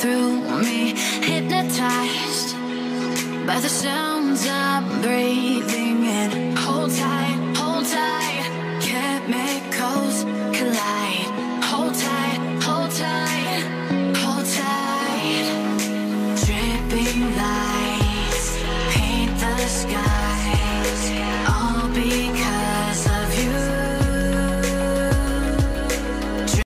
through me, hypnotized by the sounds I'm breathing in. Hold tight,